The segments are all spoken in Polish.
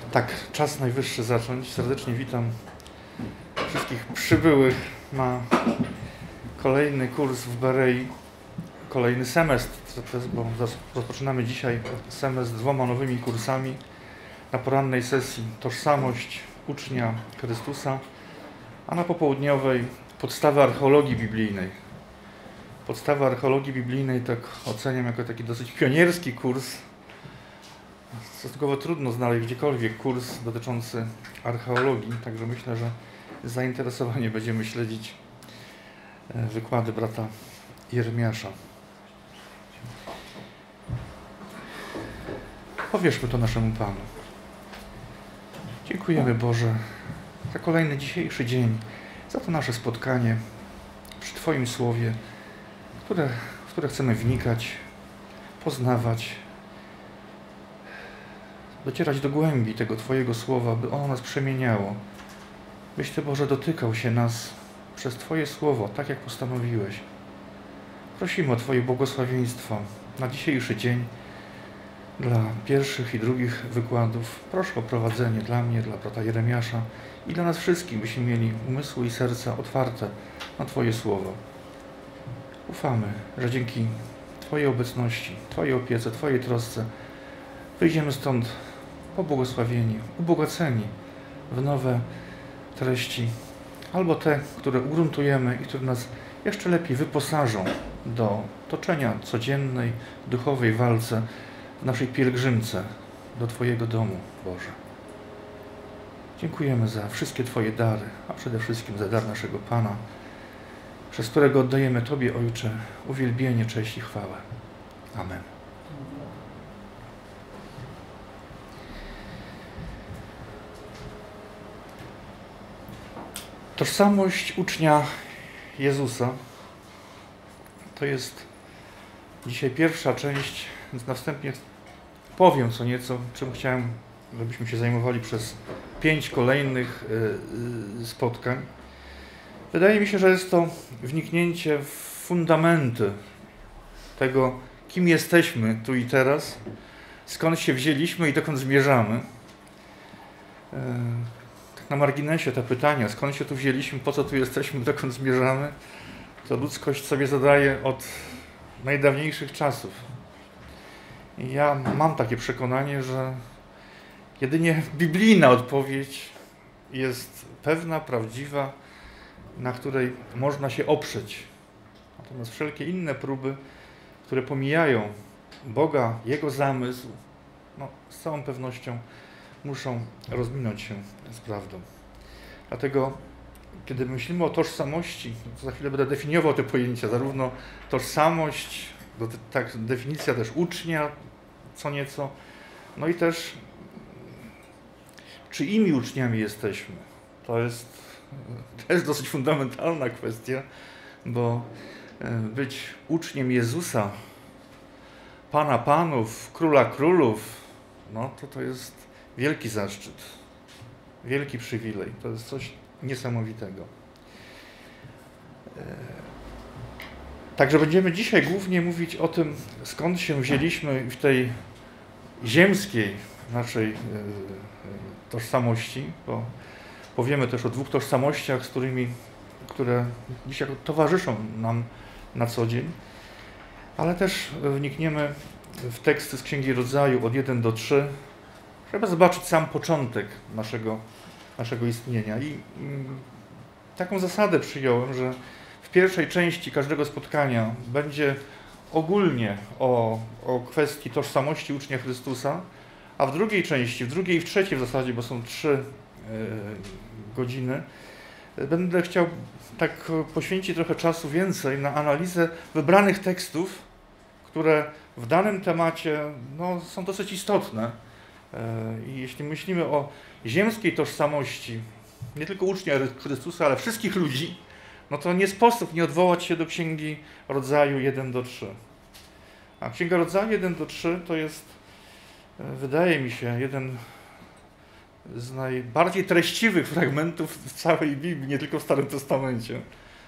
Tak, czas najwyższy zacząć. Serdecznie witam wszystkich przybyłych na kolejny kurs w Berei, kolejny semestr, bo rozpoczynamy dzisiaj semestr z 2 nowymi kursami. Na porannej sesji Tożsamość ucznia Chrystusa, a na popołudniowej Podstawy archeologii biblijnej. Podstawy archeologii biblijnej tak oceniam jako taki dosyć pionierski kurs. Stosunkowo trudno znaleźć gdziekolwiek kurs dotyczący archeologii, także myślę, że z zainteresowaniem będziemy śledzić wykłady brata Jeremiasza. Powierzmy to naszemu Panu. Dziękujemy, Boże, za kolejny dzisiejszy dzień, za to nasze spotkanie przy Twoim Słowie, w które chcemy wnikać, poznawać, docierać do głębi tego Twojego Słowa, by ono nas przemieniało. Byś Ty, Boże, dotykał się nas przez Twoje Słowo, tak jak postanowiłeś. Prosimy o Twoje błogosławieństwo na dzisiejszy dzień, dla pierwszych i drugich wykładów. Proszę o prowadzenie dla mnie, dla brata Jeremiasza i dla nas wszystkich, byśmy mieli umysły i serca otwarte na Twoje Słowo. Ufamy, że dzięki Twojej obecności, Twojej opiece, Twojej trosce wyjdziemy stąd pobłogosławieni, ubogaceni w nowe treści, albo te, które ugruntujemy i które nas jeszcze lepiej wyposażą do toczenia codziennej, duchowej walce w naszej pielgrzymce do Twojego domu, Boże. Dziękujemy za wszystkie Twoje dary, a przede wszystkim za dar naszego Pana, przez którego oddajemy Tobie, Ojcze, uwielbienie, cześć i chwałę. Amen. Tożsamość ucznia Jezusa to jest dzisiaj pierwsza część, więc następnie powiem co nieco, czym chciałem, żebyśmy się zajmowali przez 5 kolejnych spotkań. Wydaje mi się, że jest to wniknięcie w fundamenty tego, kim jesteśmy tu i teraz, skąd się wzięliśmy i dokąd zmierzamy. Tak na marginesie te pytania, skąd się tu wzięliśmy, po co tu jesteśmy, dokąd zmierzamy, to ludzkość sobie zadaje od najdawniejszych czasów. I ja mam takie przekonanie, że jedynie biblijna odpowiedź jest pewna, prawdziwa, na której można się oprzeć. Natomiast wszelkie inne próby, które pomijają Boga, Jego zamysł, z całą pewnością muszą rozminąć się z prawdą. Dlatego, kiedy myślimy o tożsamości, to za chwilę będę definiował te pojęcia, zarówno tożsamość, tak, definicja też ucznia, co nieco, no i też czyimi uczniami jesteśmy. To jest też dosyć fundamentalna kwestia, bo być uczniem Jezusa, Pana Panów, Króla Królów, to jest wielki zaszczyt, wielki przywilej. To jest coś niesamowitego. Także będziemy dzisiaj głównie mówić o tym, skąd się wzięliśmy w tej ziemskiej naszej tożsamości, bo powiemy też o 2 tożsamościach, które dzisiaj towarzyszą nam na co dzień, ale też wnikniemy w teksty z Księgi Rodzaju od 1 do 3, żeby zobaczyć sam początek naszego istnienia. I taką zasadę przyjąłem, że w pierwszej części każdego spotkania będzie ogólnie o kwestii tożsamości ucznia Chrystusa, a w drugiej części, w drugiej i w trzeciej w zasadzie, bo są 3 godziny, będę chciał tak poświęcić trochę czasu więcej na analizę wybranych tekstów, które w danym temacie są dosyć istotne. I jeśli myślimy o ziemskiej tożsamości, nie tylko ucznia Chrystusa, ale wszystkich ludzi, to nie sposób nie odwołać się do Księgi Rodzaju 1 do 3. A Księga Rodzaju 1 do 3 to jest, wydaje mi się, jeden z najbardziej treściwych fragmentów w całej Biblii, nie tylko w Starym Testamencie.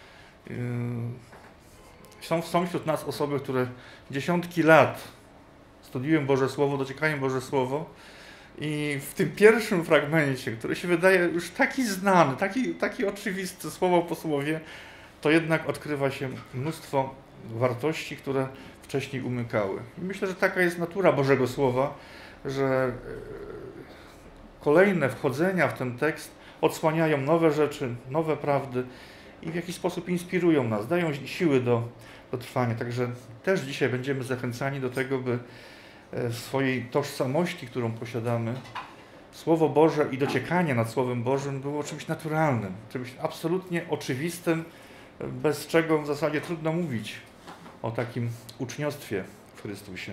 Są wśród nas osoby, które dziesiątki lat studiują Boże Słowo, dociekają Boże Słowo I w tym pierwszym fragmencie, który się wydaje już taki znany, taki oczywisty słowo po słowie, to jednak odkrywa się mnóstwo wartości, które wcześniej umykały. I myślę, że taka jest natura Bożego Słowa, że kolejne wchodzenia w ten tekst odsłaniają nowe rzeczy, nowe prawdy i w jakiś sposób inspirują nas, dają siły do trwania. Także też dzisiaj będziemy zachęcani do tego, by w swojej tożsamości, którą posiadamy, Słowo Boże i dociekanie nad Słowem Bożym było czymś naturalnym, czymś absolutnie oczywistym, bez czego w zasadzie trudno mówić o takim uczniostwie w Chrystusie.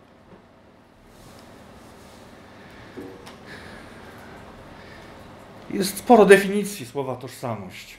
Jest sporo definicji słowa tożsamość.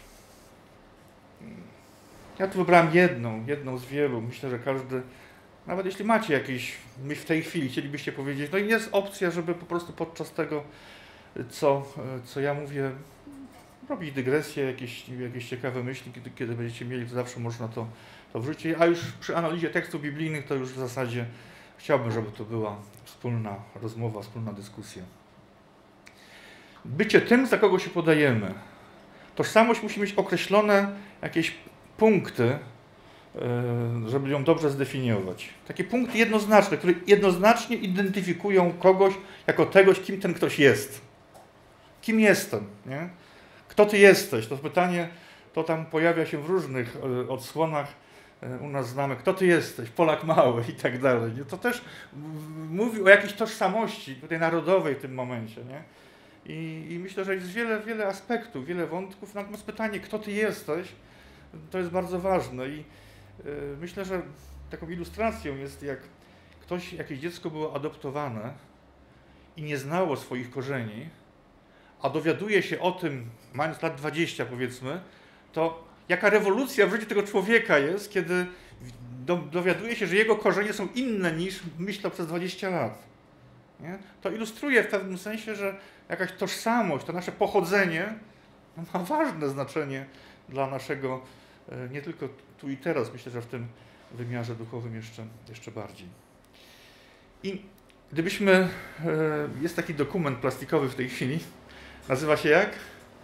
Ja tu wybrałem jedną z wielu. Myślę, że każdy, nawet jeśli macie jakieś myśl w tej chwili, chcielibyście powiedzieć, no i jest opcja, żeby po prostu podczas tego, co ja mówię, robić dygresję, jakieś ciekawe myśli, kiedy będziecie mieli, to zawsze można to wrzucić. A już przy analizie tekstów biblijnych to już w zasadzie chciałbym, żeby to była wspólna rozmowa, wspólna dyskusja. Bycie tym, za kogo się podajemy. Tożsamość musi mieć określone jakieś punkty, żeby ją dobrze zdefiniować. Takie punkty jednoznaczne, które jednoznacznie identyfikują kogoś jako tegoś, kim ten ktoś jest. Kim jestem, nie? Kto ty jesteś? To pytanie, to tam pojawia się w różnych odsłonach u nas znamy. Kto ty jesteś? Polak mały i tak dalej. To też mówi o jakiejś tożsamości tutaj narodowej w tym momencie, nie? I myślę, że jest wiele aspektów, wiele wątków. Natomiast pytanie, kto ty jesteś, to jest bardzo ważne. I myślę, że taką ilustracją jest, jak jakieś dziecko było adoptowane i nie znało swoich korzeni, a dowiaduje się o tym, mając lat 20 powiedzmy, to jaka rewolucja w życiu tego człowieka jest, kiedy dowiaduje się, że jego korzenie są inne niż myślał przez 20 lat. Nie? To ilustruje w pewnym sensie, że jakaś tożsamość, to nasze pochodzenie ma ważne znaczenie dla naszego, nie tylko tu i teraz, myślę, że w tym wymiarze duchowym jeszcze bardziej. I gdybyśmy, jest taki dokument plastikowy w tej chwili, nazywa się jak?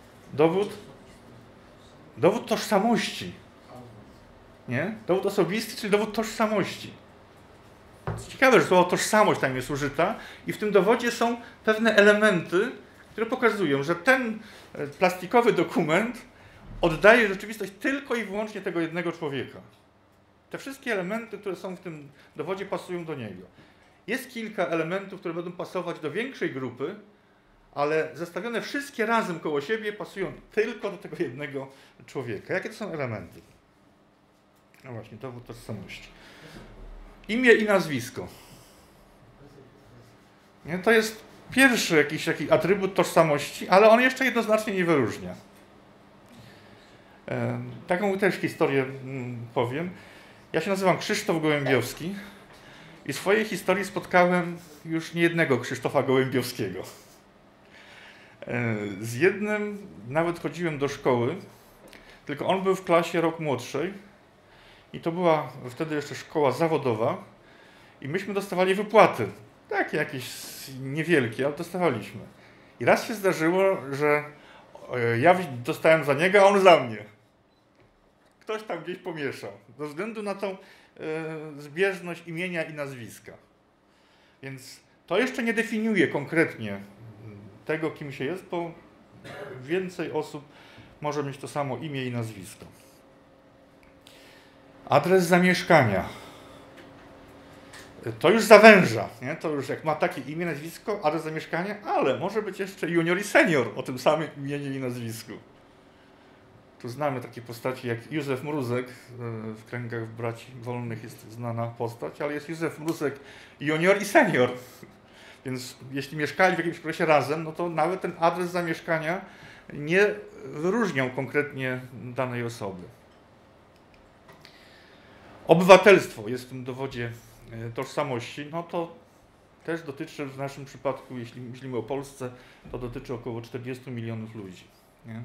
Dowód tożsamości. Nie? Dowód osobisty, czyli dowód tożsamości. Ciekawe, że słowo tożsamość tam jest użyta i w tym dowodzie są pewne elementy, które pokazują, że ten plastikowy dokument oddaje rzeczywistość tylko i wyłącznie tego jednego człowieka. Te wszystkie elementy, które są w tym dowodzie, pasują do niego. Jest kilka elementów, które będą pasować do większej grupy, ale zestawione wszystkie razem koło siebie pasują tylko do tego jednego człowieka. Jakie to są elementy? No właśnie, dowód tożsamości. Imię i nazwisko. Nie? To jest pierwszy jakiś taki atrybut tożsamości, ale on jeszcze jednoznacznie nie wyróżnia. Taką też historię powiem. Ja się nazywam Krzysztof Gołębiowski i w swojej historii spotkałem już niejednego Krzysztofa Gołębiowskiego. Z jednym nawet chodziłem do szkoły, tylko on był w klasie rok młodszej i to była wtedy jeszcze szkoła zawodowa i myśmy dostawali wypłaty, takie jakieś niewielkie, ale dostawaliśmy. I raz się zdarzyło, że ja dostałem za niego, a on za mnie. Ktoś tam gdzieś pomieszał, ze względu na tą zbieżność imienia i nazwiska. Więc to jeszcze nie definiuje konkretnie tego, kim się jest, bo więcej osób może mieć to samo imię i nazwisko. Adres zamieszkania. To już zawęża, nie? To już jak ma takie imię, nazwisko, adres zamieszkania, ale może być jeszcze junior i senior o tym samym imieniu i nazwisku. Tu znamy takie postaci jak Józef Mruzek, w kręgach braci wolnych jest znana postać, ale jest Józef Mruzek junior i senior. Więc jeśli mieszkali w jakimś okresie razem, no to nawet ten adres zamieszkania nie wyróżniał konkretnie danej osoby. Obywatelstwo jest w tym dowodzie tożsamości, no to też dotyczy w naszym przypadku, jeśli myślimy o Polsce, to dotyczy około 40 milionów ludzi. Nie?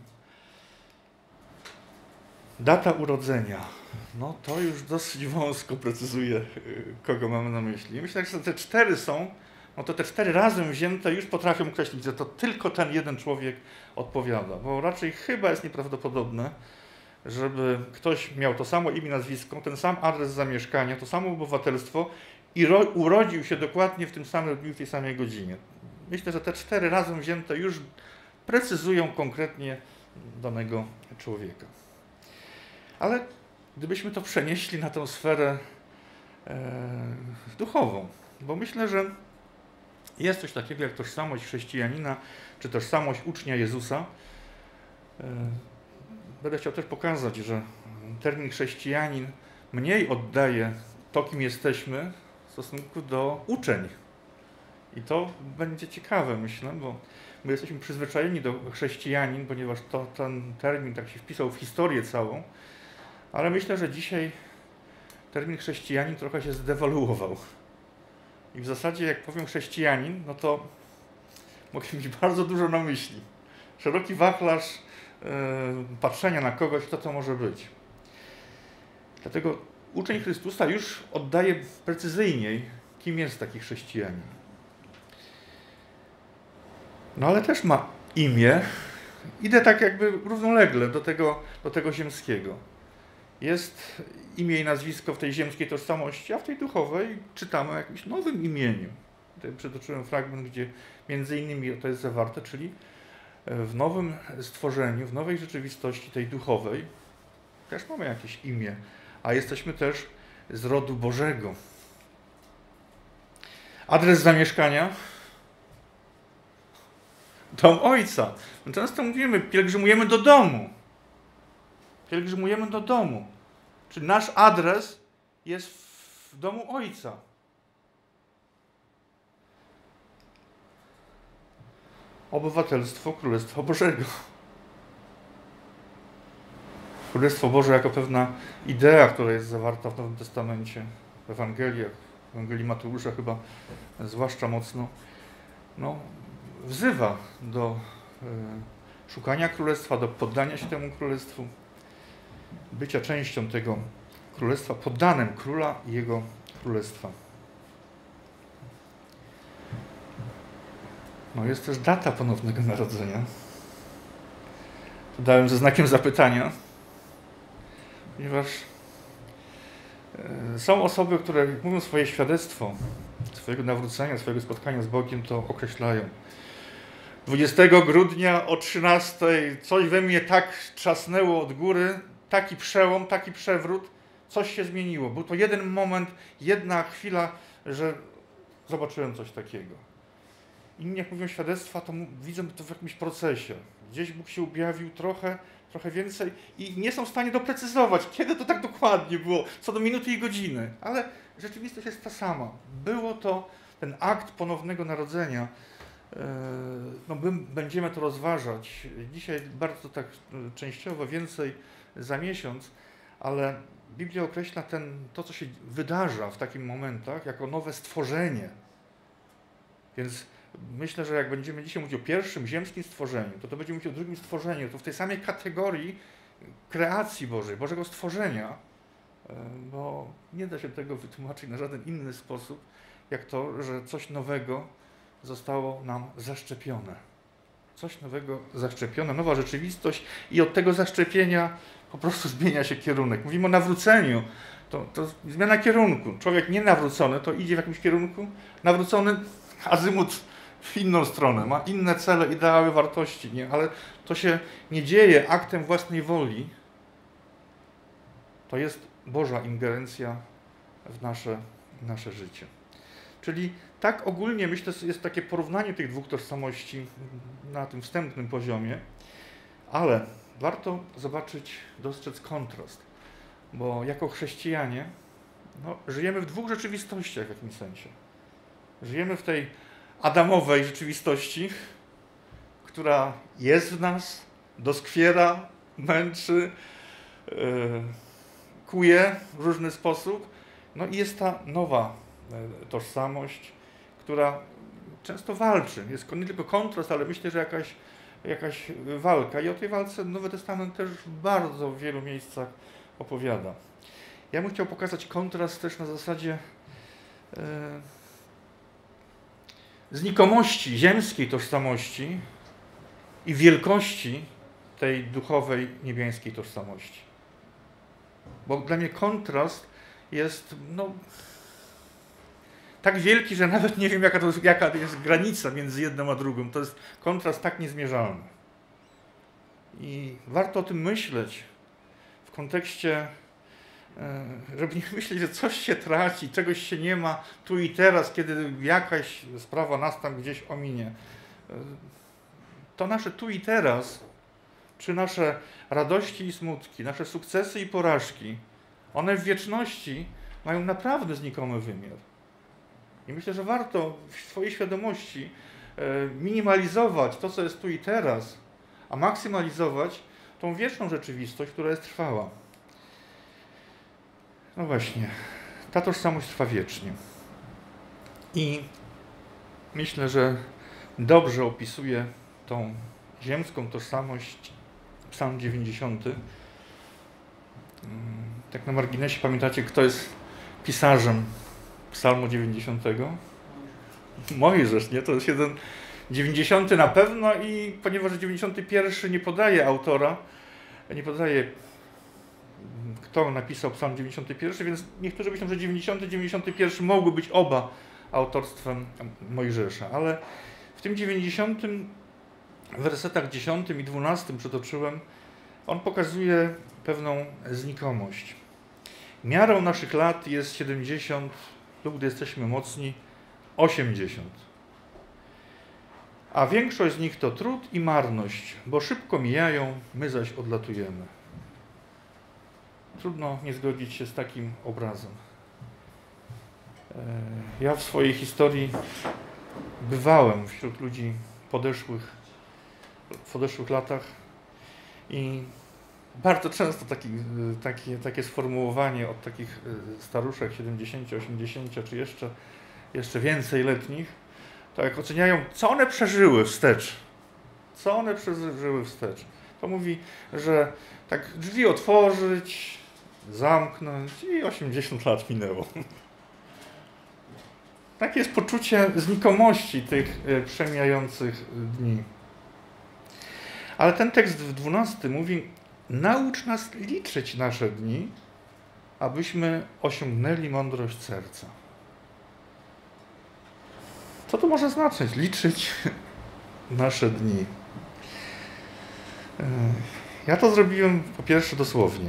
Data urodzenia. No to już dosyć wąsko precyzuje, kogo mamy na myśli. Myślę, że te 4 są no to te 4 razem wzięte już potrafią określić, że to tylko ten jeden człowiek odpowiada. Bo raczej chyba jest nieprawdopodobne, żeby ktoś miał to samo imię, nazwisko, ten sam adres zamieszkania, to samo obywatelstwo i urodził się dokładnie w tym samym dniu, w tej samej godzinie. Myślę, że te 4 razem wzięte już precyzują konkretnie danego człowieka. Ale gdybyśmy to przenieśli na tę sferę duchową, bo myślę, że jest coś takiego jak tożsamość chrześcijanina, czy tożsamość ucznia Jezusa. Będę chciał też pokazać, że termin chrześcijanin mniej oddaje to, kim jesteśmy, w stosunku do uczeń. I to będzie ciekawe, myślę, bo my jesteśmy przyzwyczajeni do chrześcijanin, ponieważ ten termin tak się wpisał w historię całą, ale myślę, że dzisiaj termin chrześcijanin trochę się zdewaluował. I w zasadzie, jak powiem chrześcijanin, no to mogę mieć bardzo dużo na myśli. Szeroki wachlarz patrzenia na kogoś, kto to może być. Dlatego uczeń Chrystusa już oddaje precyzyjniej, kim jest taki chrześcijanin. No ale też ma imię. Idę tak jakby równolegle do tego ziemskiego. Jest imię i nazwisko w tej ziemskiej tożsamości, a w tej duchowej czytamy o jakimś nowym imieniu. Tutaj przytoczyłem fragment, gdzie między innymi to jest zawarte, czyli w nowym stworzeniu, w nowej rzeczywistości tej duchowej też mamy jakieś imię, a jesteśmy też z rodu Bożego. Adres zamieszkania? Dom Ojca. My często mówimy, pielgrzymujemy do domu. Pielgrzymujemy do domu. Czyli nasz adres jest w domu Ojca. Obywatelstwo Królestwa Bożego. Królestwo Boże jako pewna idea, która jest zawarta w Nowym Testamencie, w Ewangeliach, w Ewangelii Mateusza chyba zwłaszcza mocno, wzywa do szukania Królestwa, do poddania się temu Królestwu, bycia częścią tego Królestwa, poddanym Króla i Jego Królestwa. Jest też data ponownego narodzenia. To dałem ze znakiem zapytania, ponieważ są osoby, które mówią swoje świadectwo, swojego nawrócenia, swojego spotkania z Bogiem, to określają. 20 grudnia o 13 coś we mnie tak trzasnęło od góry, taki przełom, taki przewrót, coś się zmieniło. Był to jeden moment, jedna chwila, że zobaczyłem coś takiego. Inni jak mówią świadectwa, to widzą to w jakimś procesie. Gdzieś Bóg się objawił trochę więcej i nie są w stanie doprecyzować, kiedy to tak dokładnie było, co do minuty i godziny. Ale rzeczywistość jest ta sama. Było to ten akt ponownego narodzenia. Będziemy to rozważać. Dzisiaj bardzo tak częściowo, więcej za miesiąc, ale Biblia określa to, co się wydarza w takich momentach, jako nowe stworzenie. Więc myślę, że jak będziemy dzisiaj mówić o pierwszym ziemskim stworzeniu, to będziemy mówić o drugim stworzeniu, to w tej samej kategorii kreacji Bożej, Bożego stworzenia, bo nie da się tego wytłumaczyć na żaden inny sposób, jak to, że coś nowego zostało nam zaszczepione. Coś nowego zaszczepione, nowa rzeczywistość i od tego zaszczepienia po prostu zmienia się kierunek. Mówimy o nawróceniu, to zmiana kierunku. Człowiek nienawrócony to idzie w jakimś kierunku, nawrócony azymut w inną stronę, ma inne cele, ideały, wartości, nie? Ale to się nie dzieje aktem własnej woli. To jest Boża ingerencja w nasze życie. Czyli tak ogólnie myślę, że jest takie porównanie tych dwóch tożsamości na tym wstępnym poziomie, ale warto zobaczyć, dostrzec kontrast, bo jako chrześcijanie żyjemy w dwóch rzeczywistościach w jakimś sensie. Żyjemy w tej adamowej rzeczywistości, która jest w nas, doskwiera, męczy, kuje w różny sposób. I jest ta nowa tożsamość, która często walczy. Jest nie tylko kontrast, ale myślę, że jakaś walka. I o tej walce Nowy Testament też w bardzo wielu miejscach opowiada. Ja bym chciał pokazać kontrast też na zasadzie znikomości ziemskiej tożsamości i wielkości tej duchowej, niebiańskiej tożsamości. Bo dla mnie kontrast jest tak wielki, że nawet nie wiem, jaka jest granica między jedną a drugą. To jest kontrast tak niezmierzalny. I warto o tym myśleć w kontekście, żeby nie myśleć, że coś się traci, czegoś się nie ma tu i teraz, kiedy jakaś sprawa nas tam gdzieś ominie. To nasze tu i teraz, czy nasze radości i smutki, nasze sukcesy i porażki, one w wieczności mają naprawdę znikomy wymiar. I myślę, że warto w swojej świadomości minimalizować to, co jest tu i teraz, a maksymalizować tą wieczną rzeczywistość, która jest trwała. No właśnie, ta tożsamość trwa wiecznie. I myślę, że dobrze opisuje tą ziemską tożsamość Psalm 90. Tak na marginesie, pamiętacie, kto jest pisarzem Psalmu 90? Mojżesz, nie? To jest 90 na pewno i ponieważ 91 nie podaje autora, nie podaje kto napisał Psalm 91, więc niektórzy myślą, że 90 i 91 mogły być oba autorstwem Mojżesza, ale w tym 90 w wersetach 10 i 12 przytoczyłem, on pokazuje pewną znikomość. Miarą naszych lat jest 70 lub gdy jesteśmy mocni 80. A większość z nich to trud i marność, bo szybko mijają, my zaś odlatujemy. Trudno nie zgodzić się z takim obrazem. Ja w swojej historii bywałem wśród ludzi w podeszłych latach i bardzo często takie sformułowanie od takich staruszek 70, 80 czy jeszcze więcej letnich, to jak oceniają, co one przeżyły wstecz. Co one przeżyły wstecz. To mówi, że tak drzwi otworzyć, zamknąć i 80 lat minęło. Takie jest poczucie znikomości tych przemijających dni. Ale ten tekst w 12 mówi: naucz nas liczyć nasze dni, abyśmy osiągnęli mądrość serca. Co to może znaczyć? Liczyć nasze dni. Ja to zrobiłem po pierwsze dosłownie.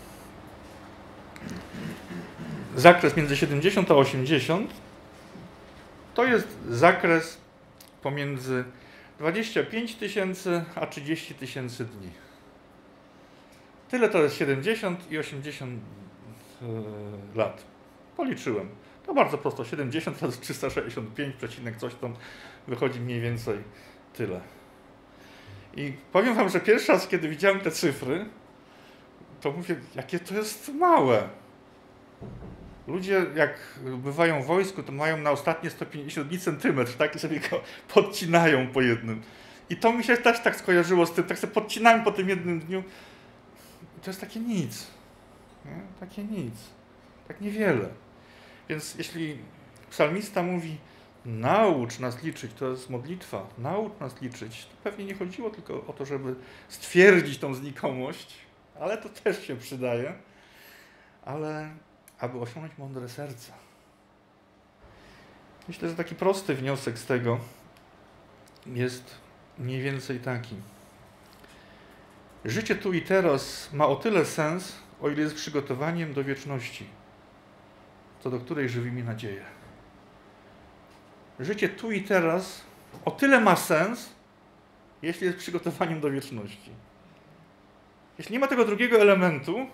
Zakres między 70 a 80 to jest zakres pomiędzy 25 000 a 30 000 dni. Tyle to jest 70 i 80 lat. Policzyłem. To bardzo prosto. 70 razy 365, coś tam wychodzi mniej więcej tyle. I powiem wam, że pierwszy raz, kiedy widziałem te cyfry, to mówię, jakie to jest małe. Ludzie, jak bywają w wojsku, to mają na ostatnie 150 dni centymetr, tak? I sobie go podcinają po jednym. I to mi się też tak skojarzyło z tym, tak sobie podcinałem po tym jednym dniu. I to jest takie nic. Nie? Takie nic. Tak niewiele. Więc jeśli psalmista mówi, naucz nas liczyć, to jest modlitwa, naucz nas liczyć, to pewnie nie chodziło tylko o to, żeby stwierdzić tą znikomość, ale to też się przydaje, ale aby osiągnąć mądre serca. Myślę, że taki prosty wniosek z tego jest mniej więcej taki. Życie tu i teraz ma o tyle sens, o ile jest przygotowaniem do wieczności, co do której żywi mi nadzieję. Życie tu i teraz o tyle ma sens, jeśli jest przygotowaniem do wieczności. Jeśli nie ma tego drugiego elementu,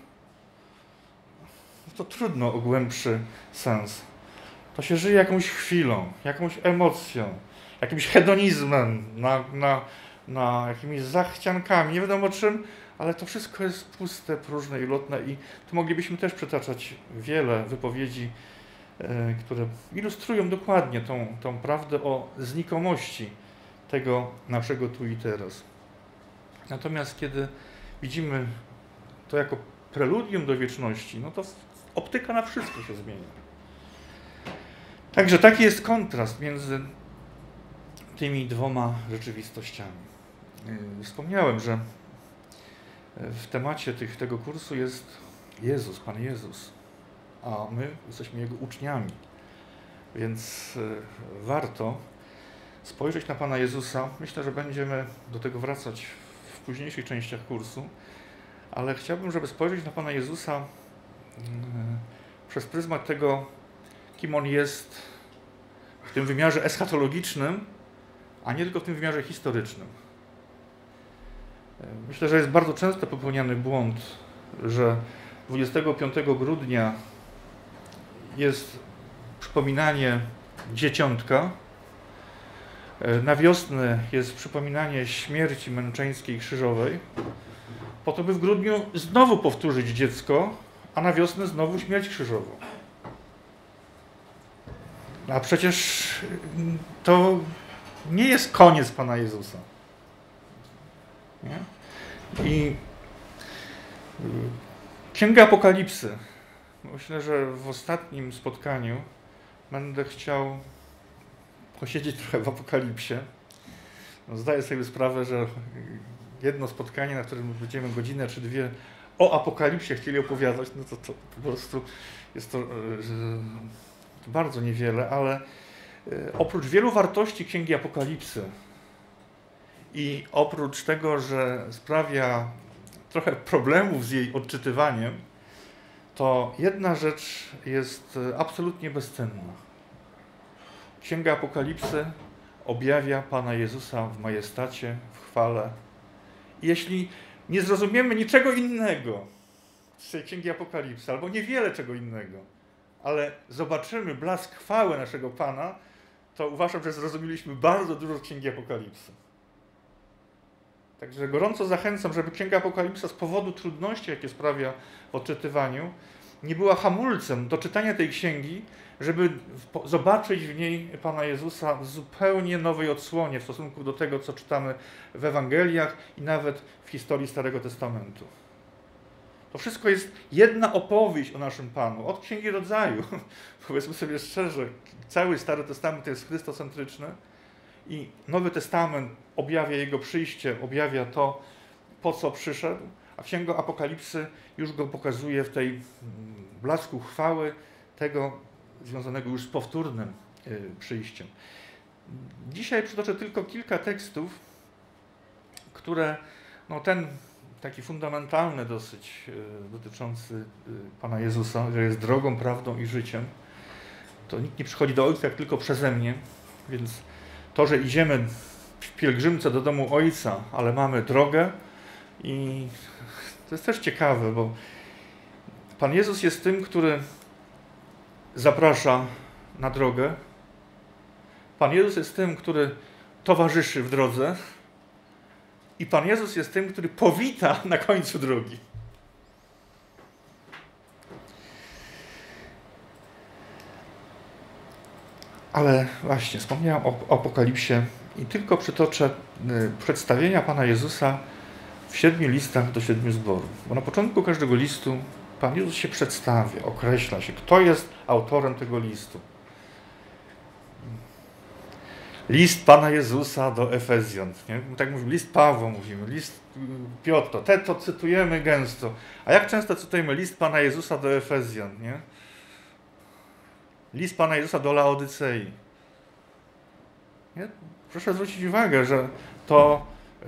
to trudno o głębszy sens. To się żyje jakąś chwilą, jakąś emocją, jakimś hedonizmem, na jakimiś zachciankami, nie wiadomo czym, ale to wszystko jest puste, próżne i lotne i tu moglibyśmy też przytaczać wiele wypowiedzi, które ilustrują dokładnie tą prawdę o znikomości tego naszego tu i teraz. Natomiast kiedy widzimy to jako preludium do wieczności, no to optyka na wszystko się zmienia. Także taki jest kontrast między tymi dwoma rzeczywistościami. Wspomniałem, że w temacie tego kursu jest Jezus, Pan Jezus, a my jesteśmy Jego uczniami. Więc warto spojrzeć na Pana Jezusa. Myślę, że będziemy do tego wracać w późniejszych częściach kursu, ale chciałbym, żeby spojrzeć na Pana Jezusa przez pryzmat tego, kim On jest w tym wymiarze eschatologicznym, a nie tylko w tym wymiarze historycznym. Myślę, że jest bardzo często popełniany błąd, że 25 grudnia jest przypominanie dzieciątka, na wiosnę jest przypominanie śmierci męczeńskiej krzyżowej, po to by w grudniu znowu powtórzyć dziecko, a na wiosnę znowu śmierć krzyżową. A przecież to nie jest koniec Pana Jezusa. Nie? I Księga Apokalipsy. Myślę, że w ostatnim spotkaniu będę chciał posiedzieć trochę w Apokalipsie. No, zdaję sobie sprawę, że jedno spotkanie, na którym będziemy godzinę czy dwie o Apokalipsie chcieli opowiadać, no to po prostu jest to bardzo niewiele, ale oprócz wielu wartości Księgi Apokalipsy i oprócz tego, że sprawia trochę problemów z jej odczytywaniem, to jedna rzecz jest absolutnie bezcenna. Księga Apokalipsy objawia Pana Jezusa w majestacie, w chwale. I jeśli nie zrozumiemy niczego innego z tej Księgi Apokalipsy, albo niewiele czego innego, ale zobaczymy blask chwały naszego Pana, to uważam, że zrozumieliśmy bardzo dużo z Księgi Apokalipsy. Także gorąco zachęcam, żeby Księga Apokalipsa z powodu trudności, jakie sprawia w odczytywaniu, nie była hamulcem do czytania tej księgi, żeby zobaczyć w niej Pana Jezusa w zupełnie nowej odsłonie w stosunku do tego, co czytamy w Ewangeliach i nawet w historii Starego Testamentu. To wszystko jest jedna opowieść o naszym Panu, od Księgi Rodzaju. Powiedzmy sobie szczerze, cały Stary Testament jest chrystocentryczny i Nowy Testament objawia Jego przyjście, objawia to, po co przyszedł, a Księga Apokalipsy już Go pokazuje w tej blasku chwały, tego związanego już z powtórnym przyjściem. Dzisiaj przytoczę tylko kilka tekstów, które, no ten taki fundamentalny dosyć, dotyczący Pana Jezusa, że jest drogą, prawdą i życiem, to nikt nie przychodzi do Ojca jak tylko przeze mnie, więc to, że idziemy w pielgrzymce do domu Ojca, ale mamy drogę i to jest też ciekawe, bo Pan Jezus jest tym, który zaprasza na drogę. Pan Jezus jest tym, który towarzyszy w drodze i Pan Jezus jest tym, który powita na końcu drogi. Ale właśnie, wspomniałem o Apokalipsie i tylko przytoczę przedstawienia Pana Jezusa w 7 listach do 7 zborów. Bo na początku każdego listu Pan Jezus się przedstawia, określa się, kto jest autorem tego listu. List Pana Jezusa do Efezjan. Nie? Tak mówimy, list Pawła mówimy, list Piotra. Te to cytujemy gęsto. A jak często cytujemy list Pana Jezusa do Efezjan? Nie? List Pana Jezusa do Laodycei. Nie? Proszę zwrócić uwagę, że to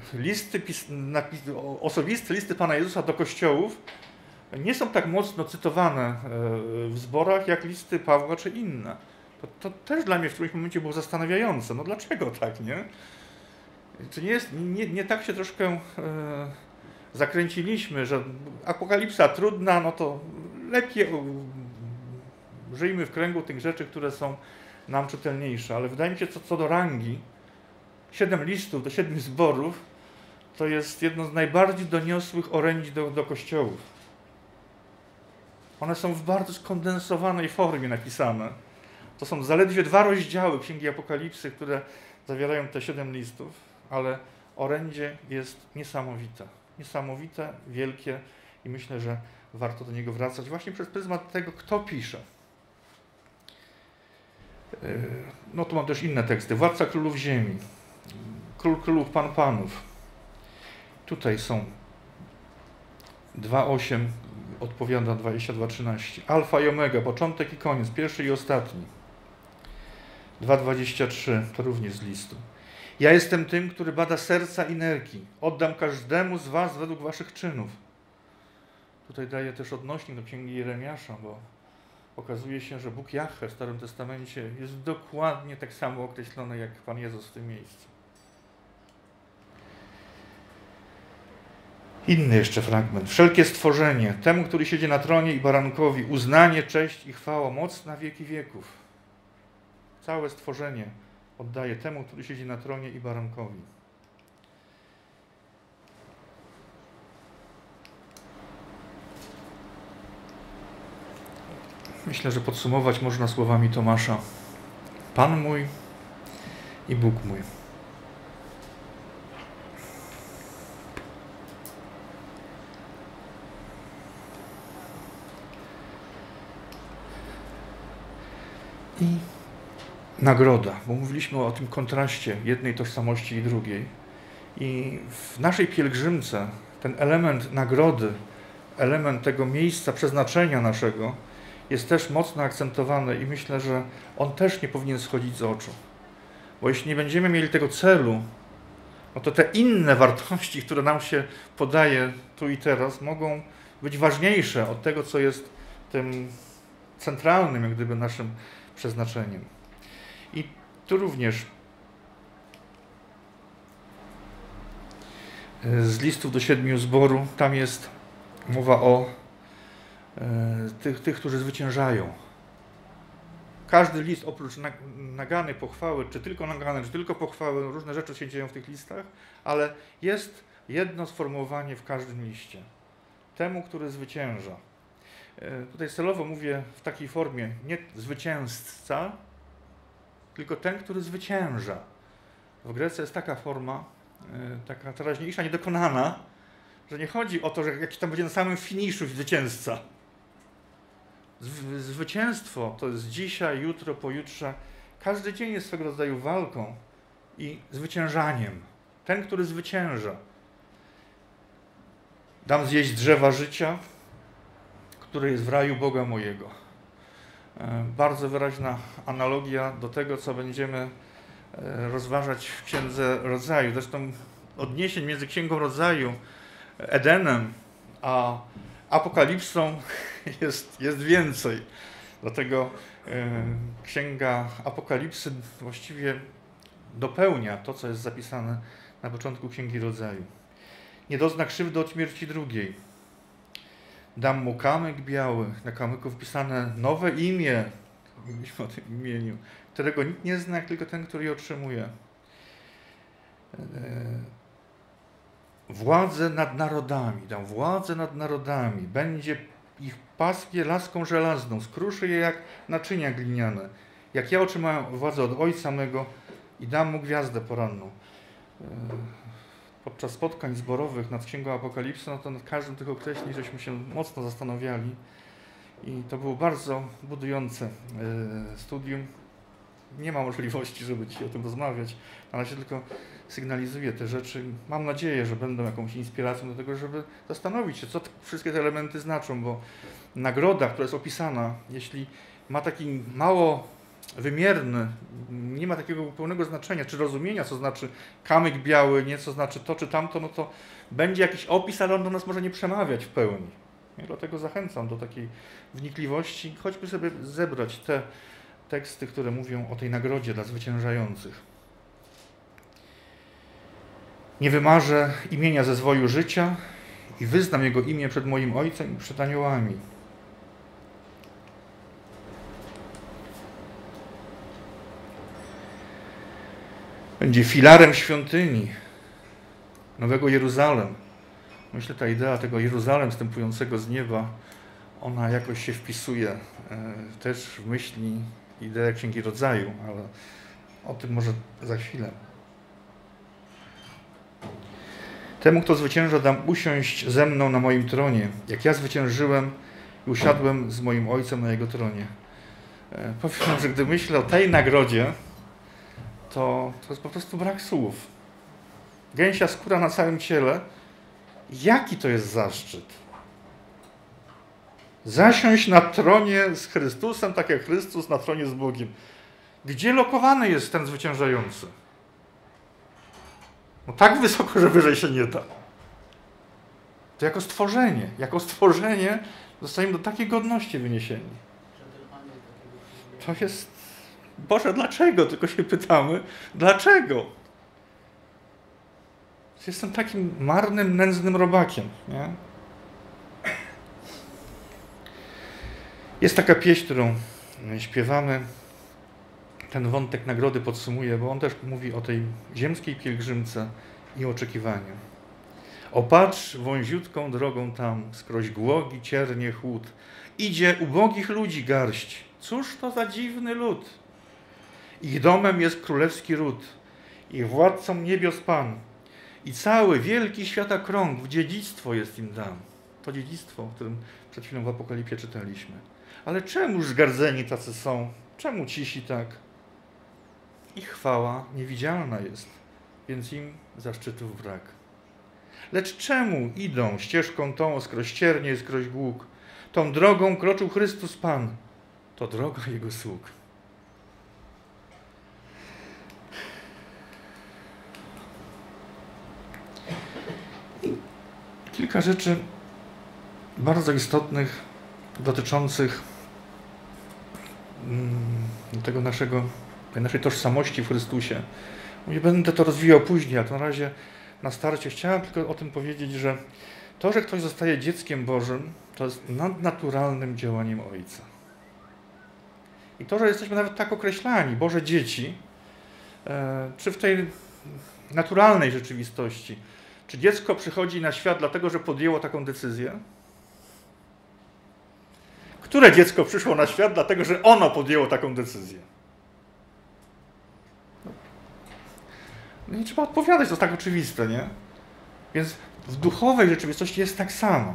osobiste listy Pana Jezusa do kościołów nie są tak mocno cytowane w zborach, jak listy Pawła czy inne. To też dla mnie w którymś momencie było zastanawiające. No dlaczego tak, nie? Czy nie tak się troszkę zakręciliśmy, że apokalipsa trudna, no to lepiej żyjmy w kręgu tych rzeczy, które są nam czytelniejsze. Ale wydaje mi się, co do rangi, 7 listów do 7 zborów to jest jedno z najbardziej doniosłych orędzi do kościołów. One są w bardzo skondensowanej formie napisane. To są zaledwie 2 rozdziały Księgi Apokalipsy, które zawierają te 7 listów, ale orędzie jest niesamowite. Niesamowite, wielkie i myślę, że warto do niego wracać właśnie przez pryzmat tego, kto pisze. No tu mam też inne teksty. Władca królów ziemi. Król królów, Pan panów. Tutaj są 2,8 odpowiada 22,13. Alfa i omega, początek i koniec, pierwszy i ostatni. 2,23 to również z listu. Ja jestem tym, który bada serca i nerki. Oddam każdemu z was według waszych czynów. Tutaj daję też odnośnik do Księgi Jeremiasza, bo okazuje się, że Bóg Jahwe w Starym Testamencie jest dokładnie tak samo określony jak Pan Jezus w tym miejscu. Inny jeszcze fragment. Wszelkie stworzenie, temu, który siedzi na tronie i barankowi, uznanie, cześć i chwała, moc na wieki wieków. Całe stworzenie oddaje temu, który siedzi na tronie i barankowi. Myślę, że podsumować można słowami Tomasza. Pan mój i Bóg mój. I nagroda, bo mówiliśmy o tym kontraście jednej tożsamości i drugiej. I w naszej pielgrzymce ten element nagrody, element tego miejsca przeznaczenia naszego jest też mocno akcentowany i myślę, że on też nie powinien schodzić z oczu. Bo jeśli nie będziemy mieli tego celu, no to te inne wartości, które nam się podaje tu i teraz, mogą być ważniejsze od tego, co jest tym centralnym, jak gdyby, naszym przeznaczeniem. I tu również z listów do 7 zboru, tam jest mowa o tych, którzy zwyciężają. Każdy list, oprócz nagany, pochwały, czy tylko nagany, czy tylko pochwały, różne rzeczy się dzieją w tych listach, ale jest jedno sformułowanie w każdym liście. Temu, który zwycięża. Tutaj celowo mówię w takiej formie, nie zwycięzca, tylko ten, który zwycięża. W Grece jest taka forma, taka teraźniejsza, niedokonana, że nie chodzi o to, że jakiś tam będzie na samym finiszu zwycięzca. Zwycięstwo to jest dzisiaj, jutro, pojutrze. Każdy dzień jest swego rodzaju walką i zwyciężaniem. Ten, który zwycięża. Dam zjeść drzewa życia, które jest w raju Boga mojego. Bardzo wyraźna analogia do tego, co będziemy rozważać w Księdze Rodzaju. Zresztą odniesień między Księgą Rodzaju, Edenem, a Apokalipsą jest więcej. Dlatego Księga Apokalipsy właściwie dopełnia to, co jest zapisane na początku Księgi Rodzaju. Nie dozna krzywdy od śmierci drugiej. Dam mu kamyk biały, na kamyku wpisane nowe imię, mówiliśmy o tym imieniu, którego nikt nie zna, jak tylko ten, który je otrzymuje. Władzę nad narodami, dam władzę nad narodami, będzie ich paskie laską żelazną, skruszy je jak naczynia gliniane. Jak ja otrzymałem władzę od Ojca mego i dam mu gwiazdę poranną. Podczas spotkań zborowych nad Księgą Apokalipsy, no to nad każdym tych określeń żeśmy się mocno zastanawiali i to było bardzo budujące studium. Nie ma możliwości, żeby dzisiaj o tym rozmawiać, ale się tylko sygnalizuję te rzeczy. Mam nadzieję, że będą jakąś inspiracją do tego, żeby zastanowić się, co wszystkie te elementy znaczą, bo nagroda, która jest opisana, jeśli ma taki mało wymierny, nie ma takiego pełnego znaczenia, czy rozumienia, co znaczy kamyk biały, nie co znaczy to czy tamto, no to będzie jakiś opis, ale on do nas może nie przemawiać w pełni. I dlatego zachęcam do takiej wnikliwości, choćby sobie zebrać te teksty, które mówią o tej nagrodzie dla zwyciężających. Nie wymarzę imienia ze zwoju życia i wyznam jego imię przed moim Ojcem i przed aniołami. Będzie filarem świątyni, Nowego Jeruzalem. Myślę, ta idea tego Jeruzalem wstępującego z nieba, ona jakoś się wpisuje też w myśli ideę Księgi Rodzaju, ale o tym może za chwilę. Temu, kto zwycięża, dam usiąść ze mną na moim tronie, jak ja zwyciężyłem i usiadłem z moim Ojcem na Jego tronie. Powiem, że gdy myślę o tej nagrodzie, to jest po prostu brak słów. gęsia skóra na całym ciele. Jaki to jest zaszczyt? Zasiąść na tronie z Chrystusem, tak jak Chrystus na tronie z Bogiem. Gdzie lokowany jest ten zwyciężający? No tak wysoko, że wyżej się nie da. To jako stworzenie zostajemy do takiej godności wyniesieni. To jest... Boże, dlaczego? Tylko się pytamy, dlaczego? Jestem takim marnym, nędznym robakiem, nie? Jest taka pieśń, którą śpiewamy. Ten wątek nagrody podsumuje, bo on też mówi o tej ziemskiej pielgrzymce i oczekiwaniu. O patrz wąziutką drogą tam, skroś głogi, ciernie, chłód. Idzie ubogich ludzi garść. Cóż to za dziwny lud? Ich domem jest królewski ród, ich władcą niebios Pan. I cały wielki świata krąg w dziedzictwo jest im dam. To dziedzictwo, o którym przed chwilą w Apokalipsie czytaliśmy. Ale czemuż zgardzeni tacy są? Czemu cisi tak? Ich chwała niewidzialna jest, więc im zaszczytów brak. Lecz czemu idą ścieżką tą, skroś ciernie, skroś głóg? Tą drogą kroczył Chrystus Pan. To droga Jego sług. Kilka rzeczy bardzo istotnych dotyczących tej naszej tożsamości w Chrystusie. Nie będę to rozwijał później, a to na razie na starcie chciałem tylko o tym powiedzieć, że to, że ktoś zostaje dzieckiem Bożym, to jest nadnaturalnym działaniem Ojca. I to, że jesteśmy nawet tak określani, Boże dzieci, czy w tej naturalnej rzeczywistości, czy dziecko przychodzi na świat dlatego, że podjęło taką decyzję? Które dziecko przyszło na świat dlatego, że ono podjęło taką decyzję? No nie trzeba odpowiadać, to jest tak oczywiste, nie? Więc w duchowej rzeczywistości jest tak samo.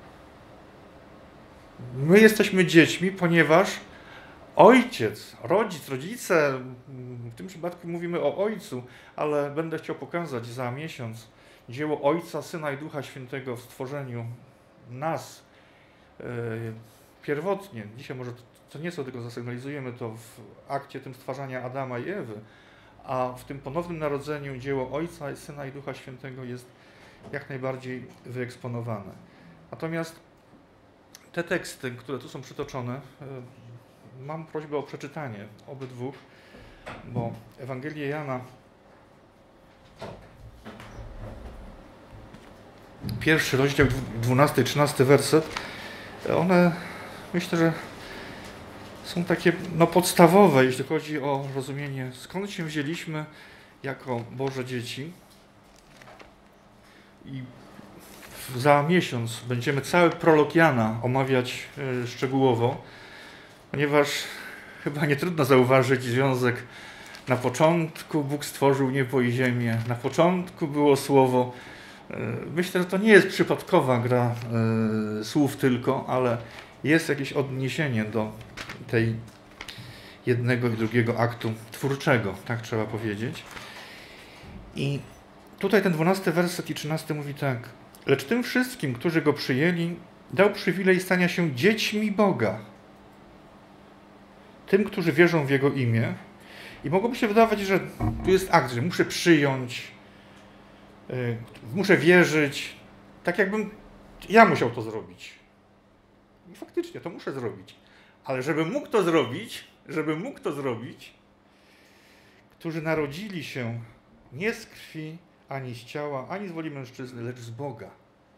My jesteśmy dziećmi, ponieważ ojciec, rodzic, rodzice, w tym przypadku mówimy o Ojcu, ale będę chciał pokazać za miesiąc dzieło Ojca, Syna i Ducha Świętego w stworzeniu nas pierwotnie. Dzisiaj może to nieco tylko zasygnalizujemy to w akcie tym stwarzania Adama i Ewy, a w tym ponownym narodzeniu dzieło Ojca, Syna i Ducha Świętego jest jak najbardziej wyeksponowane. Natomiast te teksty, które tu są przytoczone, mam prośbę o przeczytanie obydwu, bo Ewangelię Jana, pierwszy rozdział, 12-13 werset, one myślę, że są takie podstawowe, jeśli chodzi o rozumienie, skąd się wzięliśmy jako Boże dzieci. I za miesiąc będziemy cały prolog Jana omawiać szczegółowo, ponieważ chyba nie trudno zauważyć związek. Na początku Bóg stworzył niebo i ziemię, na początku było Słowo. Myślę, że to nie jest przypadkowa gra słów tylko, ale jest jakieś odniesienie do tej jednego i drugiego aktu twórczego, tak trzeba powiedzieć. I tutaj ten 12 werset i 13 mówi tak. Lecz tym wszystkim, którzy Go przyjęli, dał przywilej stania się dziećmi Boga. Tym, którzy wierzą w Jego imię. I mogłoby się wydawać, że tu jest akt, że muszę przyjąć, muszę wierzyć, tak jakbym ja musiał to zrobić. I faktycznie to muszę zrobić. Ale żebym mógł to zrobić, którzy narodzili się nie z krwi, ani z ciała, ani z woli mężczyzny, lecz z Boga.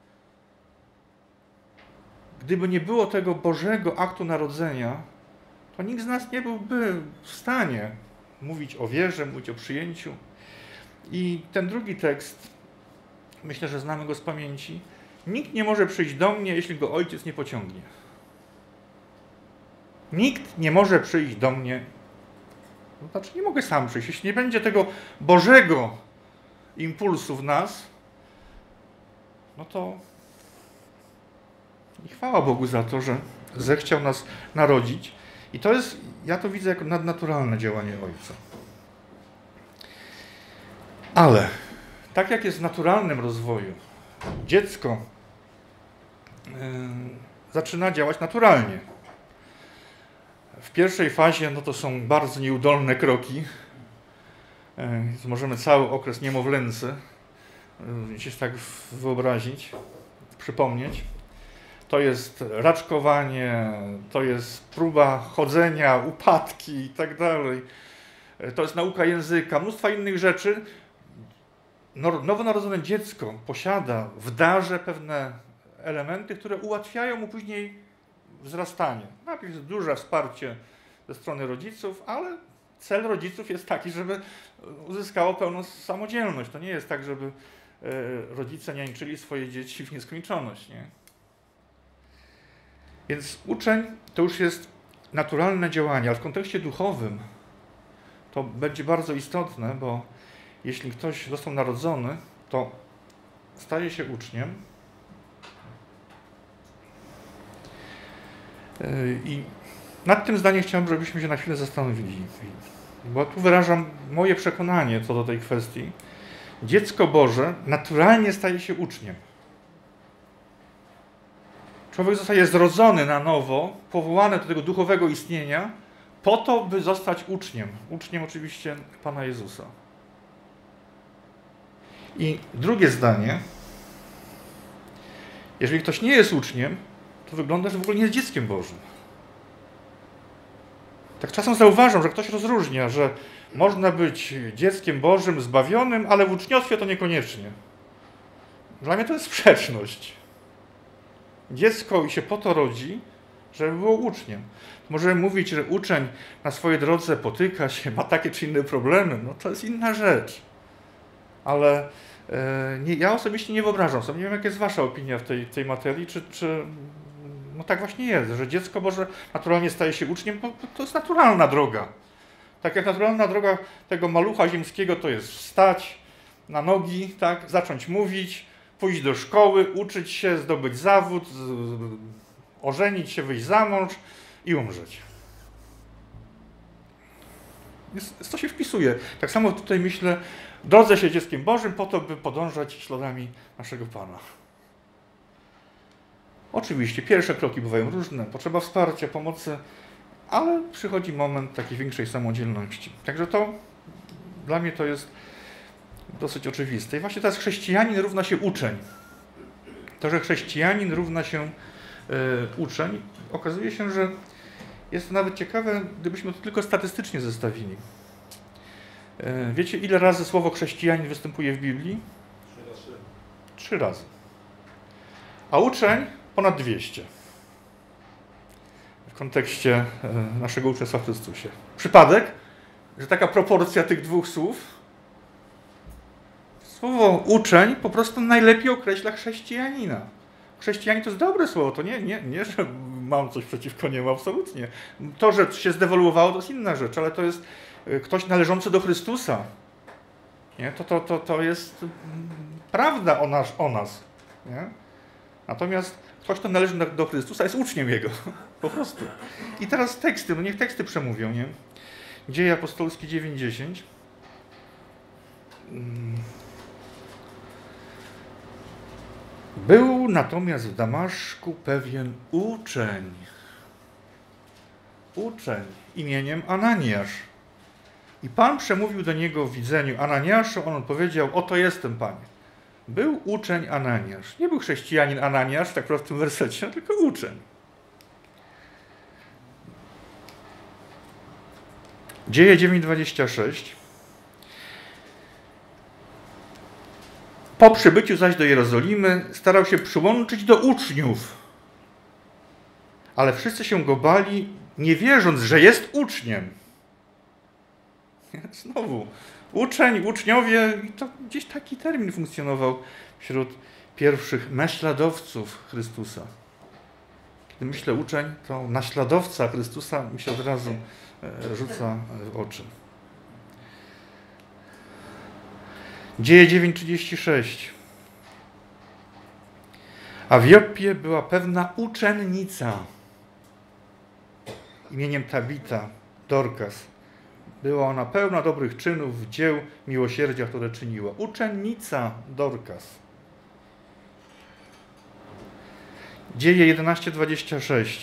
Gdyby nie było tego Bożego aktu narodzenia, to nikt z nas nie byłby w stanie mówić o wierze, mówić o przyjęciu. I ten drugi tekst, myślę, że znamy go z pamięci. Nikt nie może przyjść do mnie, jeśli go Ojciec nie pociągnie. Nikt nie może przyjść do mnie. To znaczy, nie mogę sam przyjść. Jeśli nie będzie tego Bożego impulsu w nas, no to i chwała Bogu za to, że zechciał nas narodzić. I to jest, ja to widzę jako nadnaturalne działanie Ojca. Ale tak jak jest w naturalnym rozwoju, dziecko zaczyna działać naturalnie. W pierwszej fazie no to są bardzo nieudolne kroki. Możemy cały okres niemowlęcy gdzieś tak wyobrazić, przypomnieć. To jest raczkowanie, to jest próba chodzenia, upadki i tak dalej. To jest nauka języka, mnóstwa innych rzeczy. Nowonarodzone dziecko posiada w darze pewne elementy, które ułatwiają mu później wzrastanie. Najpierw jest duże wsparcie ze strony rodziców, ale cel rodziców jest taki, żeby uzyskało pełną samodzielność. To nie jest tak, żeby rodzice niańczyli swoje dzieci w nieskończoność. Nie? Więc uczeń to już jest naturalne działanie, ale w kontekście duchowym to będzie bardzo istotne, bo jeśli ktoś został narodzony, to staje się uczniem i nad tym zdaniem chciałbym, żebyśmy się na chwilę zastanowili, bo tu wyrażam moje przekonanie co do tej kwestii. Dziecko Boże naturalnie staje się uczniem. Człowiek zostaje zrodzony na nowo, powołany do tego duchowego istnienia, po to, by zostać uczniem. Uczniem oczywiście Pana Jezusa. I drugie zdanie. Jeżeli ktoś nie jest uczniem, to wygląda, że w ogóle nie jest dzieckiem Bożym. Tak czasem zauważam, że ktoś rozróżnia, że można być dzieckiem Bożym, zbawionym, ale w uczniostwie to niekoniecznie. Dla mnie to jest sprzeczność. Dziecko i się po to rodzi, żeby było uczniem. Możemy mówić, że uczeń na swojej drodze potyka się, ma takie czy inne problemy. No to jest inna rzecz. Ale ja osobiście nie wyobrażam sobie, nie wiem, jaka jest wasza opinia w tej materii, czy no tak właśnie jest, że dziecko Boże naturalnie staje się uczniem, bo to jest naturalna droga. Tak jak naturalna droga tego malucha ziemskiego to jest wstać na nogi, tak, zacząć mówić, pójść do szkoły, uczyć się, zdobyć zawód, ożenić się, wyjść za mąż i umrzeć. To się wpisuje. Tak samo tutaj myślę, drodze się dzieckiem Bożym po to, by podążać śladami naszego Pana. Oczywiście pierwsze kroki bywają różne, potrzeba wsparcia, pomocy, ale przychodzi moment takiej większej samodzielności. Także to dla mnie to jest dosyć oczywiste. I właśnie teraz chrześcijanin równa się uczeń. To, że chrześcijanin równa się uczeń, okazuje się, że jest to nawet ciekawe, gdybyśmy to tylko statystycznie zestawili. Wiecie, ile razy słowo chrześcijanin występuje w Biblii? 3 razy. A uczeń ponad 200. W kontekście naszego uczestnictwa w Chrystusie. Przypadek, że taka proporcja tych dwóch słów. Słowo uczeń po prostu najlepiej określa chrześcijanina. Chrześcijanin to jest dobre słowo, to nie, że mam coś przeciwko niemu, absolutnie. To, że się zdewoluowało, to jest inna rzecz, ale to jest ktoś należący do Chrystusa. Nie? To jest prawda o nas. Nie? Natomiast ktoś, kto należy do Chrystusa, jest uczniem Jego. Po prostu. I teraz teksty, no niech teksty przemówią. Nie? Dzieje apostolskie 9:10. Był natomiast w Damaszku pewien uczeń imieniem Ananiasz. I Pan przemówił do niego w widzeniu: Ananiaszu, on odpowiedział: oto jestem, Panie. Był uczeń Ananiasz. Nie był chrześcijanin Ananiasz, tak w tym wersecie, tylko uczeń. Dzieje 9:26. Po przybyciu zaś do Jerozolimy starał się przyłączyć do uczniów. Ale wszyscy się go bali, nie wierząc, że jest uczniem. Znowu, uczeń, uczniowie, i to gdzieś taki termin funkcjonował wśród pierwszych naśladowców Chrystusa. Kiedy myślę uczeń, to naśladowca Chrystusa mi się od razu rzuca w oczy. Dzieje 9:36. A w Joppie była pewna uczennica imieniem Tabita, Dorkas. Była ona pełna dobrych czynów, dzieł miłosierdzia, które czyniła. Uczennica Dorkas. Dzieje 11:26.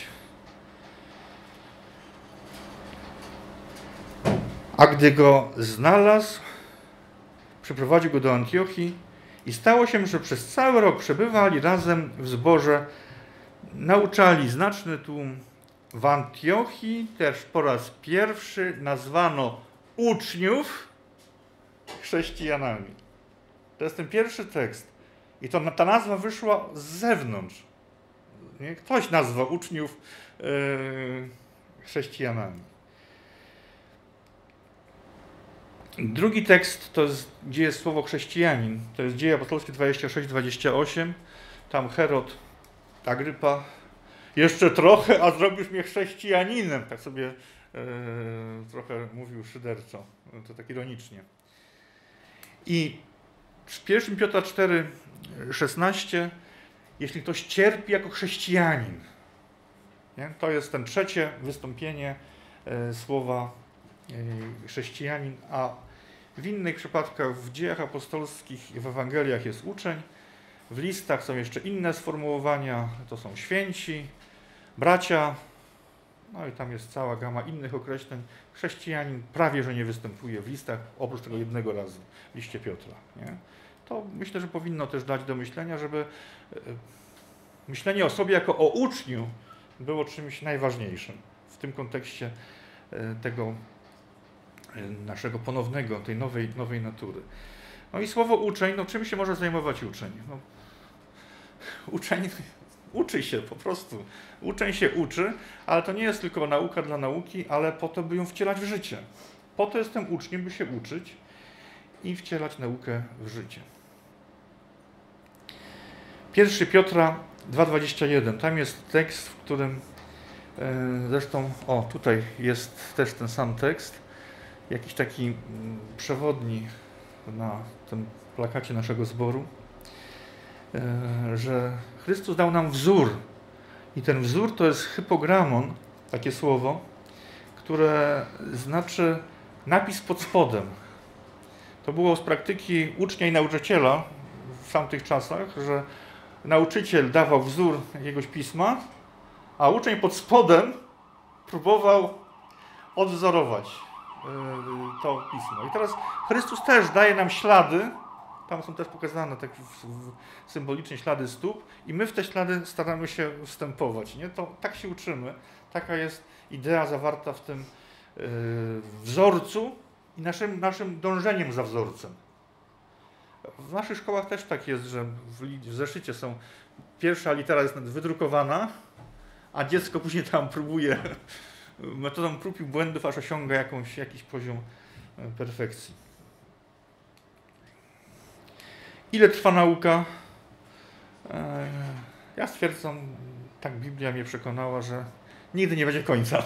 A gdy go znalazł, przyprowadził go do Antiochii i stało się, że przez cały rok przebywali razem w zborze, nauczali znaczny tłum. W Antiochii też po raz pierwszy nazwano uczniów chrześcijanami. To jest ten pierwszy tekst. I ta nazwa wyszła z zewnątrz. Nie? Ktoś nazwał uczniów chrześcijanami. Drugi tekst to jest, gdzie jest słowo chrześcijanin. To jest Dzieje Apostolskie 26-28. Tam Herod, Agrypa, jeszcze trochę, a zrobisz mnie chrześcijaninem. Tak sobie trochę mówił szyderczo. To tak ironicznie. I w 1 Piotra 4:16, jeśli ktoś cierpi jako chrześcijanin, nie? To jest ten trzecie wystąpienie słowa chrześcijanin, a w innych przypadkach w Dziejach Apostolskich i w Ewangeliach jest uczeń, w listach są jeszcze inne sformułowania, to są święci, bracia, no i tam jest cała gama innych określeń. Chrześcijanin prawie że nie występuje w listach, oprócz tego jednego razu w liście Piotra. Nie? To myślę, że powinno też dać do myślenia, żeby myślenie o sobie jako o uczniu było czymś najważniejszym w tym kontekście tego naszego ponownego, tej nowej natury. No i słowo uczeń, no czym się może zajmować uczeń? No, uczeń uczy się po prostu. Uczeń się uczy, ale to nie jest tylko nauka dla nauki, ale po to, by ją wcielać w życie. Po to jestem uczniem, by się uczyć i wcielać naukę w życie. 1 Piotra 2:21. Tam jest tekst, w którym zresztą, tutaj jest też ten sam tekst, jakiś taki przewodni na tym plakacie naszego zboru, że Chrystus dał nam wzór i ten wzór to jest hypogramon, takie słowo, które znaczy napis pod spodem. To było z praktyki ucznia i nauczyciela w tamtych czasach, że nauczyciel dawał wzór jakiegoś pisma, a uczeń pod spodem próbował odwzorować to pismo. I teraz Chrystus też daje nam ślady, tam są też pokazane tak symbolicznie ślady stóp i my w te ślady staramy się wstępować. Nie? To tak się uczymy. Taka jest idea zawarta w tym wzorcu i naszym dążeniem za wzorcem. W naszych szkołach też tak jest, że w zeszycie są pierwsza litera jest wydrukowana, a dziecko później tam próbuje metodą prób i błędów, aż osiąga jakiś poziom perfekcji. Ile trwa nauka? Ja stwierdzam, tak Biblia mnie przekonała, że nigdy nie będzie końca.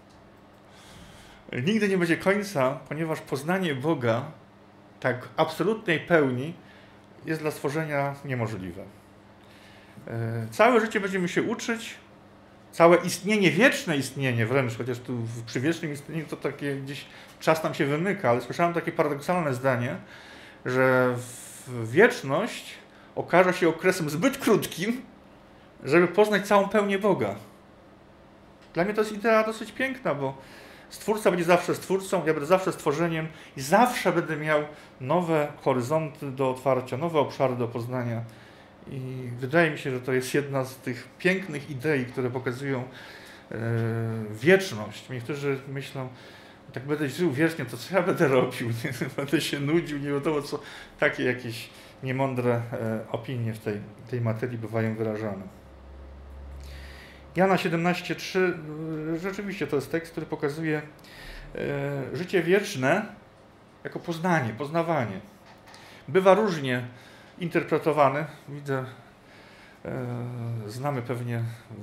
Nigdy nie będzie końca, ponieważ poznanie Boga tak w absolutnej pełni jest dla stworzenia niemożliwe. Całe życie będziemy się uczyć, całe istnienie, wieczne istnienie wręcz, chociaż tu przy wiecznym istnieniu to takie gdzieś czas nam się wymyka, ale słyszałem takie paradoksalne zdanie, że wieczność okaże się okresem zbyt krótkim, żeby poznać całą pełnię Boga. Dla mnie to jest idea dosyć piękna, bo Stwórca będzie zawsze Stwórcą, ja będę zawsze stworzeniem i zawsze będę miał nowe horyzonty do otwarcia, nowe obszary do poznania. I wydaje mi się, że to jest jedna z tych pięknych idei, które pokazują wieczność. Niektórzy myślą, tak będę żył wiecznie, to co ja będę robił? Będę się nudził, nie wiadomo co. Takie jakieś niemądre opinie w tej materii bywają wyrażane. Jana 17:3, rzeczywiście to jest tekst, który pokazuje życie wieczne jako poznanie, poznawanie. Bywa różnie interpretowany. Widzę, znamy pewnie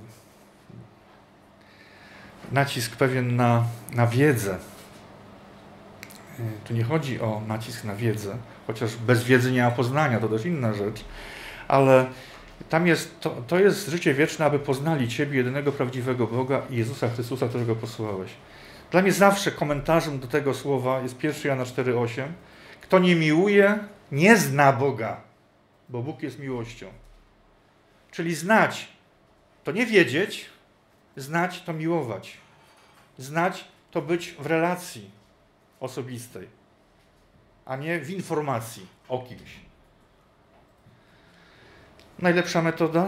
nacisk pewien na wiedzę. Tu nie chodzi o nacisk na wiedzę, chociaż bez wiedzy nie ma poznania, to też inna rzecz, ale tam jest, to jest życie wieczne, aby poznali Ciebie, jedynego prawdziwego Boga i Jezusa Chrystusa, którego posłałeś. Dla mnie zawsze komentarzem do tego słowa jest 1 Jana 4,8. Kto nie miłuje, nie zna Boga, bo Bóg jest miłością. Czyli znać to nie wiedzieć, znać to miłować. Znać to być w relacji osobistej, a nie w informacji o kimś. Najlepsza metoda?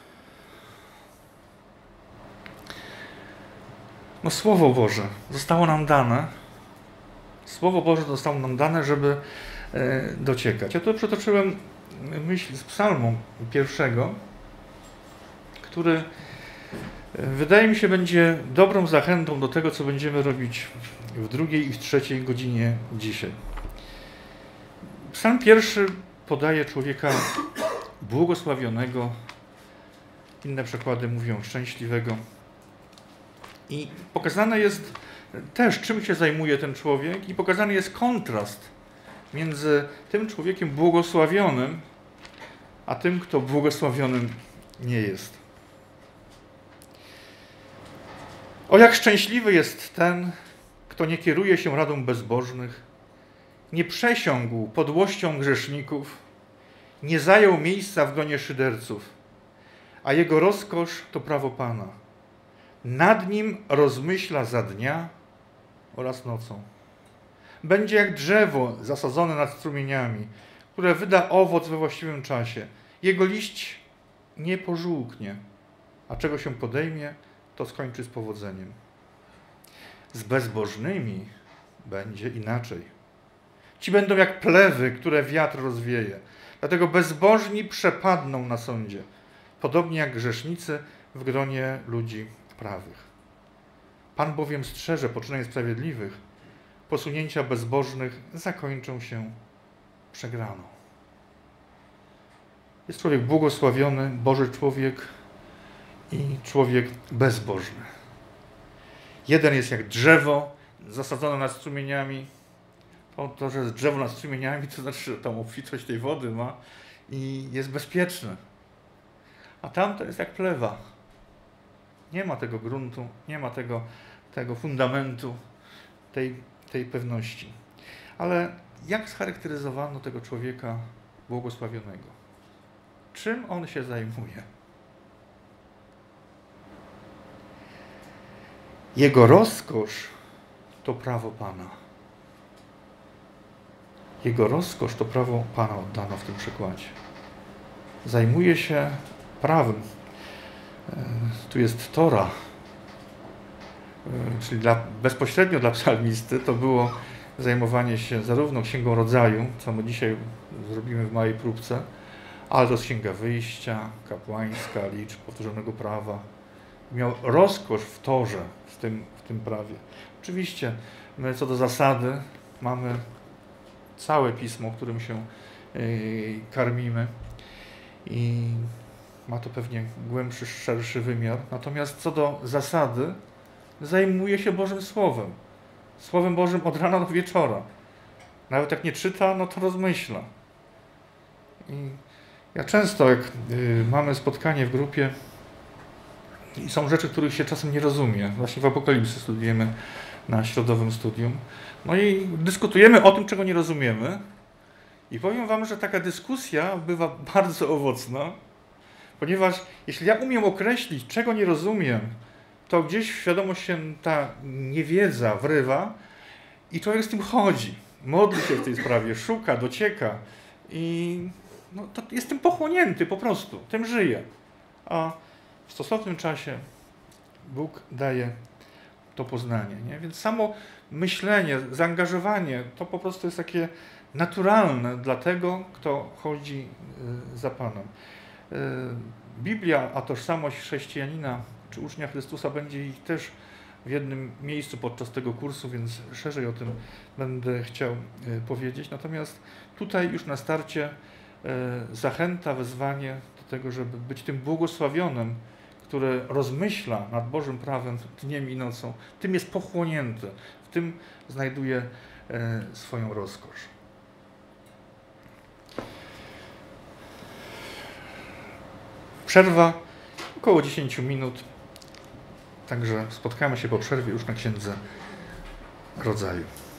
No Słowo Boże zostało nam dane. Słowo Boże zostało nam dane, żeby dociekać. Ja tu przytoczyłem myśl z psalmu 1, który wydaje mi się będzie dobrą zachętą do tego, co będziemy robić w 2. i w 3. godzinie dzisiaj. Psalm 1 podaje człowieka błogosławionego, inne przekłady mówią szczęśliwego. I pokazane jest też, czym się zajmuje ten człowiek, i pokazany jest kontrast między tym człowiekiem błogosławionym, a tym, kto błogosławionym nie jest. O, jak szczęśliwy jest ten, kto nie kieruje się radą bezbożnych, nie przesiągł podłością grzeszników, nie zajął miejsca w gronie szyderców, a jego rozkosz to prawo Pana. Nad nim rozmyśla za dnia oraz nocą. Będzie jak drzewo zasadzone nad strumieniami, które wyda owoc we właściwym czasie. Jego liść nie pożółknie, a czego się podejmie, to skończy z powodzeniem. Z bezbożnymi będzie inaczej. Ci będą jak plewy, które wiatr rozwieje. Dlatego bezbożni przepadną na sądzie, podobnie jak grzesznicy w gronie ludzi prawych. Pan bowiem strzeże poczynań sprawiedliwych, posunięcia bezbożnych zakończą się przegraną. Jest człowiek błogosławiony, Boży człowiek i człowiek bezbożny. Jeden jest jak drzewo zasadzone nad strumieniami. To, że jest drzewo nad strumieniami, to znaczy, że tam obfitość tej wody ma i jest bezpieczne. A tamto jest jak plewa. Nie ma tego gruntu, nie ma tego fundamentu, tej pewności. Ale jak scharakteryzowano tego człowieka błogosławionego? Czym on się zajmuje? Jego rozkosz to prawo Pana. Jego rozkosz to prawo Pana oddano w tym przykładzie. Zajmuje się prawem. Tu jest Tora, czyli bezpośrednio dla psalmisty to było zajmowanie się zarówno Księgą Rodzaju, co my dzisiaj zrobimy w małej próbce, ale to jest Księga Wyjścia, kapłańska, liczb, powtórzonego prawa. Miał rozkosz w Torze, w tym prawie. Oczywiście my co do zasady mamy całe Pismo, którym się karmimy i ma to pewnie głębszy, szerszy wymiar. Natomiast co do zasady zajmuje się Bożym Słowem. Słowem Bożym od rana do wieczora. Nawet jak nie czyta, no to rozmyśla. I ja często, jak mamy spotkanie w grupie i są rzeczy, których się czasem nie rozumie. Właśnie w Apokalipsy studiujemy na środowym studium. No i dyskutujemy o tym, czego nie rozumiemy. I powiem wam, że taka dyskusja bywa bardzo owocna, ponieważ jeśli ja umiem określić, czego nie rozumiem, to gdzieś w świadomość się ta niewiedza wrywa i człowiek z tym chodzi. Modli się w tej sprawie, szuka, docieka i no, to jest tym pochłonięty po prostu, tym żyje. A w stosownym czasie Bóg daje to poznanie. Nie? Więc samo myślenie, zaangażowanie to po prostu jest takie naturalne dla tego, kto chodzi za Panem. Biblia, a tożsamość chrześcijanina czy ucznia Chrystusa będzie ich też w jednym miejscu podczas tego kursu, więc szerzej o tym będę chciał powiedzieć. Natomiast tutaj już na starcie zachęta, wezwanie do tego, żeby być tym błogosławionym, który rozmyśla nad Bożym prawem dniem i nocą, tym jest pochłonięty, w tym znajduje swoją rozkosz. Przerwa około 10 minut, także spotkamy się po przerwie już na Księdze rodzaju.